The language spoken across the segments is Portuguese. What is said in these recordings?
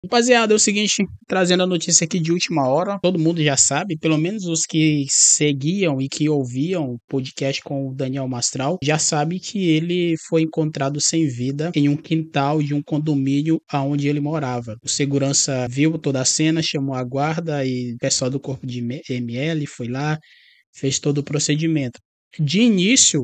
Rapaziada, é o seguinte, trazendo a notícia aqui de última hora, todo mundo já sabe, pelo menos os que seguiam e que ouviam o podcast com o Daniel Mastral, já sabe que ele foi encontrado sem vida em um quintal de um condomínio aonde ele morava. O segurança viu toda a cena, chamou a guarda e o pessoal do corpo de ML foi lá, fez todo o procedimento. De início,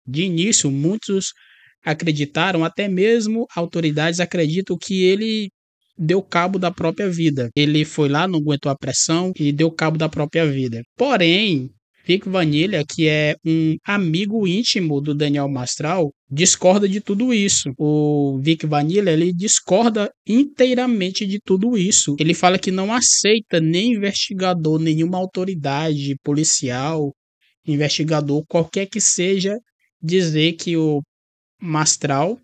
muitos acreditaram, até mesmo autoridades acreditam que ele deu cabo da própria vida. Ele foi lá, não aguentou a pressão e deu cabo da própria vida. Porém, Vic Vanilla, que é um amigo íntimo do Daniel Mastral, discorda de tudo isso. O Vic Vanilla, ele discorda inteiramente de tudo isso. Ele fala que não aceita nem investigador, nenhuma autoridade policial, investigador, qualquer que seja, dizer que o Mastral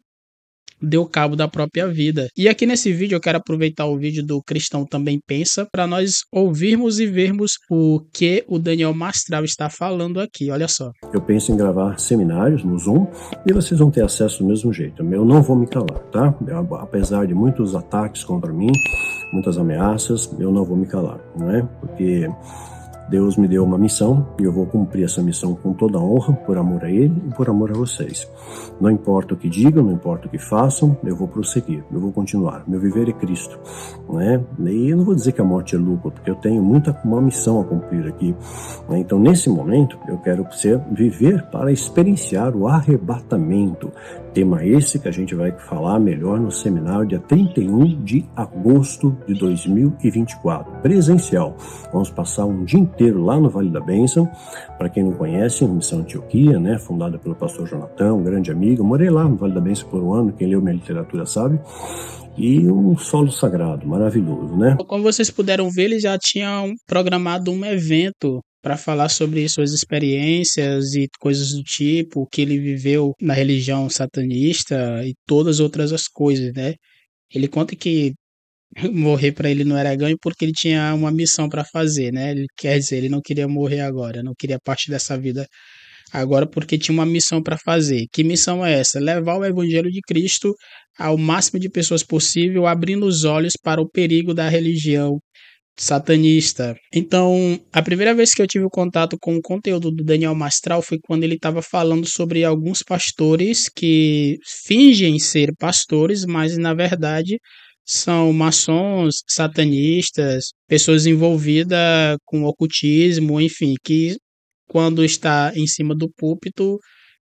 deu cabo da própria vida. E aqui nesse vídeo eu quero aproveitar o vídeo do Cristão Também Pensa para nós ouvirmos e vermos o que o Daniel Mastral está falando aqui. Olha só. Eu penso em gravar seminários no Zoom e vocês vão ter acesso do mesmo jeito. Eu não vou me calar, tá? Apesar de muitos ataques contra mim, muitas ameaças, eu não vou me calar, não é? Porque Deus me deu uma missão e eu vou cumprir essa missão com toda a honra, por amor a Ele e por amor a vocês. Não importa o que digam, não importa o que façam, eu vou prosseguir, eu vou continuar. Meu viver é Cristo, não é? E eu não vou dizer que a morte é lucro, porque eu tenho uma missão a cumprir aqui. Né? Então, nesse momento, eu quero viver para experienciar o arrebatamento. Tema esse que a gente vai falar melhor no seminário dia 31 de agosto de 2024, presencial. Vamos passar um dia inteiro lá no Vale da Bênção. Para quem não conhece, Missão Antioquia, né, fundada pelo pastor Jonathan, um grande amigo. Eu morei lá no Vale da Bênção por um ano, quem leu minha literatura sabe. E um solo sagrado, maravilhoso, né? Como vocês puderam ver, ele já tinha programado um evento para falar sobre suas experiências e coisas do tipo, o que ele viveu na religião satanista e todas outras as coisas, né? Ele conta que morrer para ele não era ganho porque ele tinha uma missão para fazer, né? Ele quer dizer, ele não queria morrer agora, não queria parte dessa vida agora porque tinha uma missão para fazer. Que missão é essa? Levar o evangelho de Cristo ao máximo de pessoas possível, abrindo os olhos para o perigo da religião satanista. Então, a primeira vez que eu tive contato com o conteúdo do Daniel Mastral foi quando ele estava falando sobre alguns pastores que fingem ser pastores, mas na verdade são maçons, satanistas, pessoas envolvidas com ocultismo, enfim, que quando está em cima do púlpito,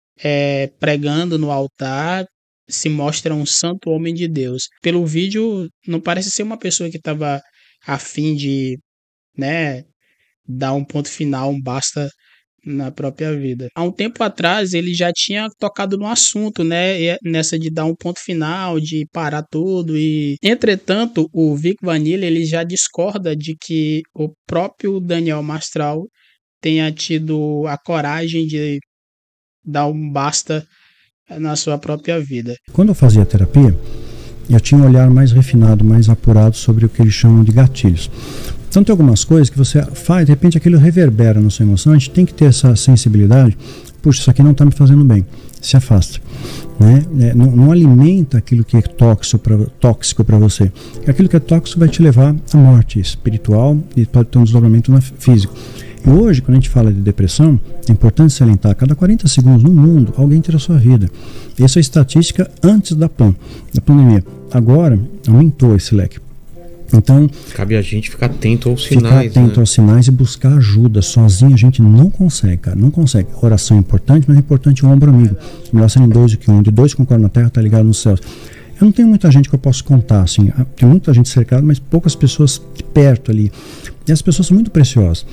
pregando no altar, se mostra um santo homem de Deus. Pelo vídeo, não parece ser uma pessoa que estava a fim de, né, dar um ponto final, um basta na própria vida. Há um tempo atrás ele já tinha tocado no assunto, né, nessa de dar um ponto final, de parar tudo e, entretanto, o Vic Vanilla ele já discorda de que o próprio Daniel Mastral tenha tido a coragem de dar um basta na sua própria vida. Quando eu fazia terapia, eu tinha um olhar mais refinado, mais apurado sobre o que eles chamam de gatilhos. Então tem algumas coisas que você faz, de repente aquilo reverbera na sua emoção, a gente tem que ter essa sensibilidade, puxa, isso aqui não está me fazendo bem, se afasta. Né? Não alimenta aquilo que é tóxico para você. Aquilo que é tóxico vai te levar à morte espiritual e pode ter um desdobramento físico. E hoje, quando a gente fala de depressão, é importante salientar, a cada 40 segundos no mundo, alguém tira a sua vida. Essa é a estatística antes da pandemia. Agora, aumentou esse leque. Então, cabe a gente ficar atento aos sinais. Aos sinais e buscar ajuda. Sozinho a gente não consegue, cara. Não consegue. A oração é importante, mas é importante o ombro amigo. Melhor serem dois do que um. De dois com o na terra, tá ligado nos céus. Eu não tenho muita gente que eu posso contar, assim. Tem muita gente cercada, mas poucas pessoas perto ali. E as pessoas são muito preciosas.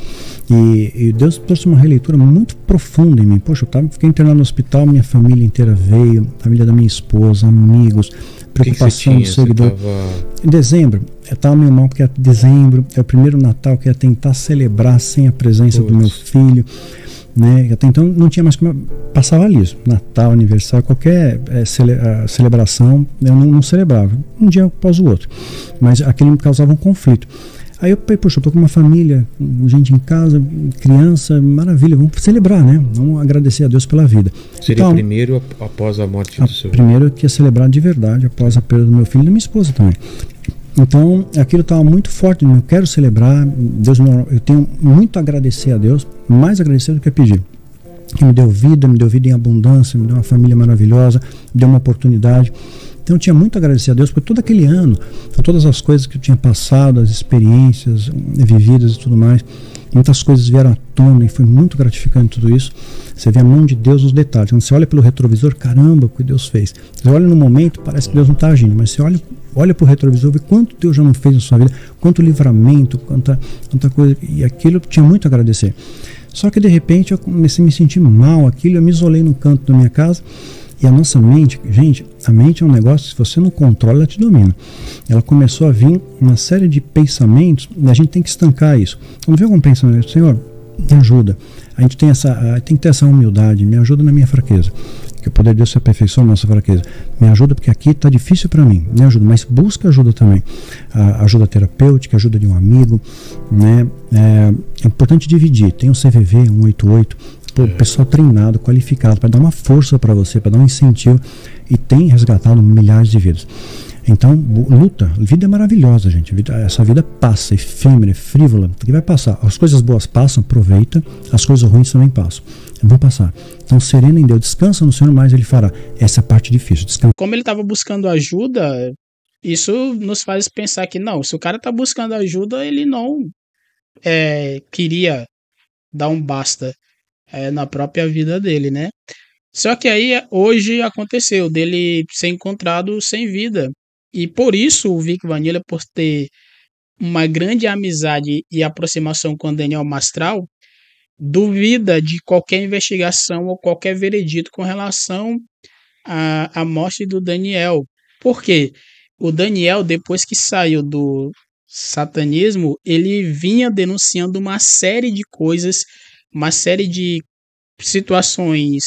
E Deus trouxe uma releitura muito profunda em mim. Poxa, fiquei internado no hospital, minha família inteira veio, a família da minha esposa, amigos, preocupação do seguidor. Em dezembro, eu estava meio mal porque dezembro é o primeiro Natal que eu ia tentar celebrar sem a presença do meu filho. Né? Até então não tinha mais como. Passava liso. Natal, aniversário, qualquer celebração eu não celebrava. Um dia após o outro. Mas aquilo me causava um conflito. Aí eu falei, poxa, eu tô com uma família, gente em casa, criança, maravilha, vamos celebrar, né? Vamos agradecer a Deus pela vida. Seria então, primeiro após a morte do seu filho? Primeiro que ia celebrar de verdade após a perda do meu filho e da minha esposa também. Então, aquilo estava muito forte. Eu quero celebrar. Deus, eu tenho muito a agradecer a Deus, mais agradecer do que pedir. Que me deu vida em abundância, me deu uma família maravilhosa, me deu uma oportunidade. Então, eu tinha muito a agradecer a Deus por todo aquele ano, por todas as coisas que eu tinha passado, as experiências vividas e tudo mais. Muitas coisas vieram à tona e foi muito gratificante tudo isso. Você vê a mão de Deus nos detalhes. Quando você olha pelo retrovisor, caramba, o que Deus fez. Você olha no momento, parece que Deus não está agindo, mas você olha para o retrovisor, vê quanto Deus já não fez na sua vida, quanto livramento, quanta coisa. E aquilo eu tinha muito a agradecer. Só que de repente eu comecei a me sentir mal, aquilo, eu me isolei no canto da minha casa. E a nossa mente, gente, a mente é um negócio, se você não controla, ela te domina. Ela começou a vir uma série de pensamentos, e a gente tem que estancar isso. Quando vem algum pensamento, Senhor, me ajuda. A gente tem que ter essa humildade, me ajuda na minha fraqueza. Que o poder de Deus se aperfeiçoa na nossa fraqueza. Me ajuda porque aqui está difícil para mim, me ajuda, mas busca ajuda também. Ajuda terapêutica, ajuda de um amigo, né? É importante dividir, tem um CVV, 188, pessoal treinado, qualificado, para dar uma força para você, para dar um incentivo, e tem resgatado milhares de vidas. Então, luta. Vida é maravilhosa, gente. Essa vida passa, efêmera, frívola, que vai passar. As coisas boas passam, aproveita, as coisas ruins também passam. Vão passar. Então, sereno em Deus, descansa no Senhor, mas Ele fará. Essa é a parte difícil. Descansa. Como ele estava buscando ajuda, isso nos faz pensar que não, se o cara está buscando ajuda, ele não queria dar um basta na própria vida dele, né? Só que aí hoje aconteceu dele ser encontrado sem vida. E por isso o Vic Vanilla, por ter uma grande amizade e aproximação com o Daniel Mastral, duvida de qualquer investigação ou qualquer veredito com relação à morte do Daniel. Por quê? O Daniel, depois que saiu do satanismo, ele vinha denunciando uma série de coisas, uma série de situações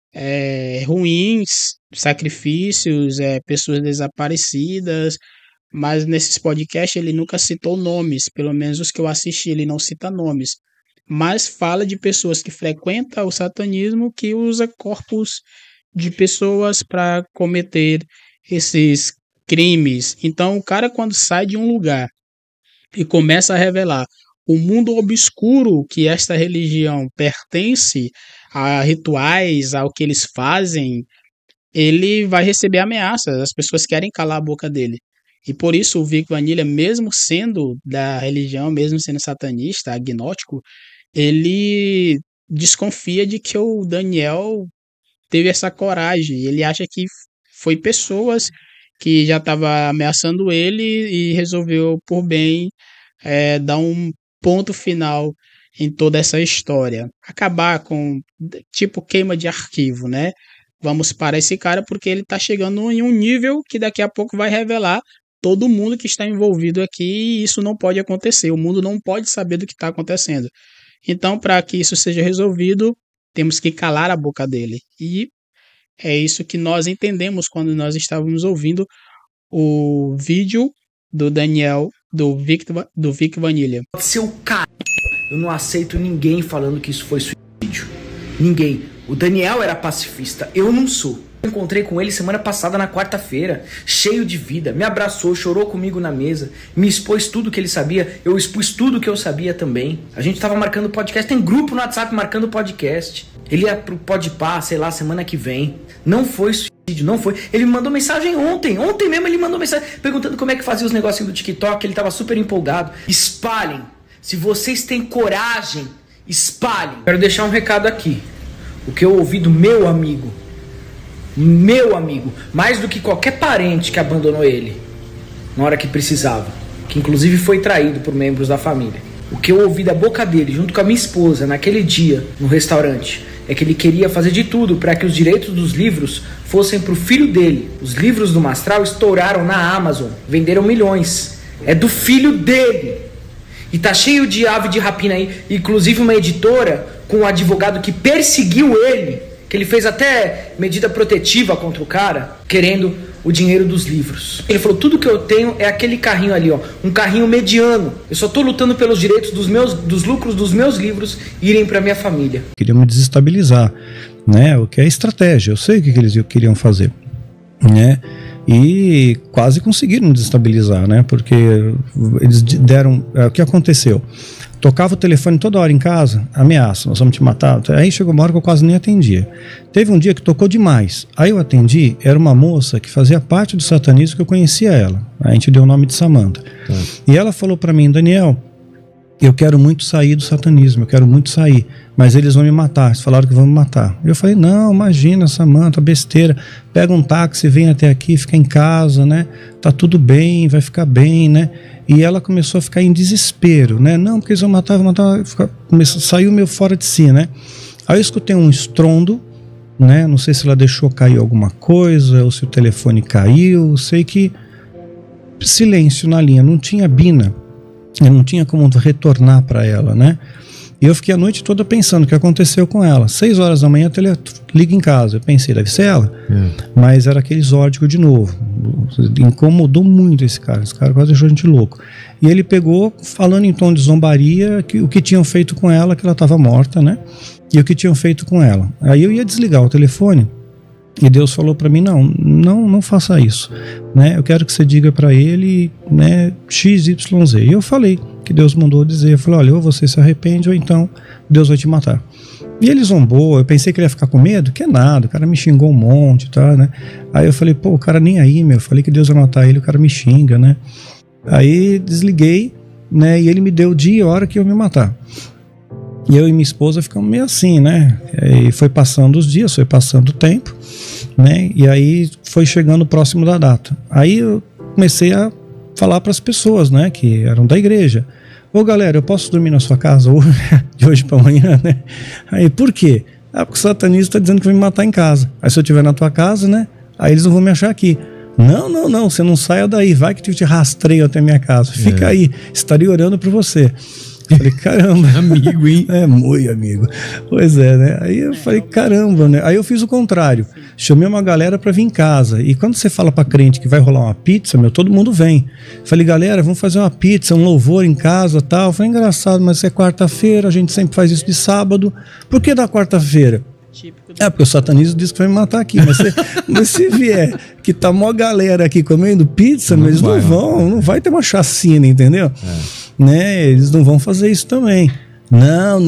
ruins, sacrifícios, pessoas desaparecidas, mas nesses podcasts ele nunca citou nomes, pelo menos os que eu assisti, ele não cita nomes, mas fala de pessoas que frequentam o satanismo, que usa corpos de pessoas para cometer esses crimes. Então o cara, quando sai de um lugar e começa a revelar o mundo obscuro que esta religião pertence, a rituais, ao que eles fazem, ele vai receber ameaças. As pessoas querem calar a boca dele. E por isso o Vic Vanilla, mesmo sendo da religião, mesmo sendo satanista, agnóstico, ele desconfia de que o Daniel teve essa coragem. Ele acha que foi pessoas que já estavam ameaçando ele e resolveu, por bem, dar um ponto final em toda essa história. Acabar com, tipo, queima de arquivo, né? Vamos parar esse cara porque ele tá chegando em um nível que daqui a pouco vai revelar todo mundo que está envolvido aqui, e isso não pode acontecer. O mundo não pode saber do que está acontecendo. Então, para que isso seja resolvido, temos que calar a boca dele. E é isso que nós entendemos quando nós estávamos ouvindo o vídeo do Daniel, do Vic Vanilla. Seu cara, eu não aceito ninguém falando que isso foi suicídio. Ninguém. O Daniel era pacifista, eu não sou. Eu encontrei com ele semana passada na quarta-feira, cheio de vida, me abraçou, chorou comigo na mesa, me expôs tudo que ele sabia, eu expus tudo que eu sabia também. A gente tava marcando podcast, tem grupo no WhatsApp marcando podcast. Ele ia pro Podpah, sei lá, semana que vem. Não foi suicídio, não foi. Ele me mandou mensagem ontem mesmo ele mandou mensagem perguntando como é que fazia os negocinhos do TikTok, ele tava super empolgado. Espalhem, se vocês têm coragem, espalhem. Quero deixar um recado aqui, o que eu ouvi do meu amigo, mais do que qualquer parente que abandonou ele na hora que precisava, que inclusive foi traído por membros da família. O que eu ouvi da boca dele, junto com a minha esposa, naquele dia, no restaurante, é que ele queria fazer de tudo para que os direitos dos livros fossem pro filho dele. Os livros do Mastral estouraram na Amazon, venderam milhões. É do filho dele. E tá cheio de ave de rapina aí, inclusive uma editora com um advogado que perseguiu ele, que ele fez até medida protetiva contra o cara, querendo o dinheiro dos livros. Ele falou, tudo que eu tenho é aquele carrinho ali, ó, um carrinho mediano. Eu só tô lutando pelos direitos dos lucros dos meus livros irem pra minha família. Queriam me desestabilizar, né? O que é estratégia, eu sei o que eles queriam fazer, né? E quase conseguiram desestabilizar, né? Porque eles deram... O que aconteceu? Tocava o telefone toda hora em casa, ameaça, nós vamos te matar. Aí chegou uma hora que eu quase nem atendia. Teve um dia que tocou demais. Aí eu atendi, era uma moça que fazia parte do satanismo, que eu conhecia ela. A gente deu o nome de Samantha. E ela falou para mim: Daniel, eu quero muito sair do satanismo, eu quero muito sair, mas eles vão me matar, eles falaram que vão me matar. Eu falei: não, imagina, Samantha, besteira, pega um táxi, vem até aqui, fica em casa, né, tá tudo bem, vai ficar bem, né. E ela começou a ficar em desespero, né, não, porque eles vão matar, saiu meio fora de si, né. Aí eu escutei um estrondo, né, não sei se ela deixou cair alguma coisa, ou se o telefone caiu, sei que silêncio na linha, não tinha Bina. Eu não tinha como retornar para ela, né? E eu fiquei a noite toda pensando o que aconteceu com ela. 6 horas da manhã, liga em casa. Eu pensei, deve ser ela. Mas era aquele zórdico de novo. Incomodou muito esse cara. Esse cara quase deixou a gente louco. E ele pegou, falando em tom de zombaria, o que tinham feito com ela, que ela estava morta, né? E o que tinham feito com ela. Aí eu ia desligar o telefone. E Deus falou para mim: não faça isso, né? Eu quero que você diga para ele, né, XYZ. E eu falei que Deus mandou dizer. Eu falei: olha, ou você se arrepende ou então Deus vai te matar. E ele zombou. Eu pensei que ele ia ficar com medo, que é nada, o cara me xingou um monte, tá, né? Aí eu falei: pô, o cara nem aí, meu. Eu falei que Deus vai matar ele, o cara me xinga, né? Aí desliguei, né? E ele me deu o dia e a hora que eu ia me matar. E eu e minha esposa ficamos meio assim, né? E foi passando os dias, foi passando o tempo, né? E aí foi chegando próximo da data. Aí eu comecei a falar para as pessoas, né, que eram da igreja: ô galera, eu posso dormir na sua casa hoje, de hoje para amanhã, né? Aí, por quê? Ah, porque o satanista está dizendo que vai me matar em casa. Aí se eu estiver na tua casa, né, aí eles não vão me achar aqui. Não, você não saia daí, vai que eu te rastreio até minha casa. Fica aí, estarei orando por você. Falei: caramba. Amigo, hein? É, muito amigo. Pois é, né? Aí eu falei: caramba, né? Aí eu fiz o contrário. Chamei uma galera pra vir em casa. E quando você fala pra crente que vai rolar uma pizza, todo mundo vem. Falei: galera, vamos fazer uma pizza, um louvor em casa, tal. Falei: engraçado, mas é quarta-feira, a gente sempre faz isso de sábado. Por que da quarta-feira? Porque o satanismo diz que vai me matar aqui. Mas se vier que tá mó galera aqui comendo pizza, mas eles não vai ter uma chacina, entendeu? Né? Eles não vão fazer isso também. Não.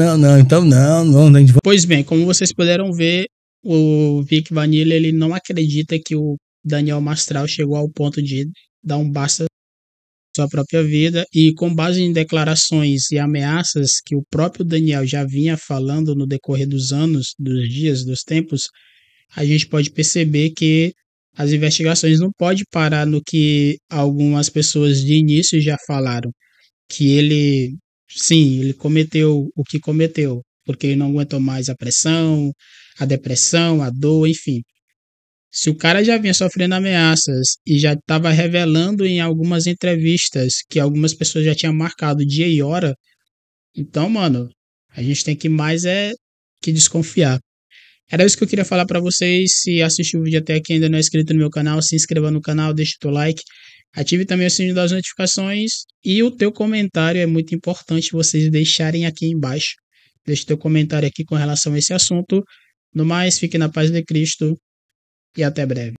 Pois bem, como vocês puderam ver, o Vic Vanilla, ele não acredita que o Daniel Mastral chegou ao ponto de dar um basta sua própria vida, e com base em declarações e ameaças que o próprio Daniel já vinha falando no decorrer dos anos, dos dias, dos tempos, a gente pode perceber que as investigações não podem parar no que algumas pessoas de início já falaram, que ele, sim, ele cometeu o que cometeu, porque ele não aguentou mais a pressão, a depressão, a dor, enfim. Se o cara já vinha sofrendo ameaças e já estava revelando em algumas entrevistas que algumas pessoas já tinham marcado dia e hora, então, mano, a gente tem que mais que desconfiar. Era isso que eu queria falar para vocês. Se assistiu o vídeo até aqui e ainda não é inscrito no meu canal, se inscreva no canal, deixe o teu like, ative também o sininho das notificações e o teu comentário é muito importante vocês deixarem aqui embaixo. Deixe teu comentário aqui com relação a esse assunto. No mais, fique na paz de Cristo e até breve.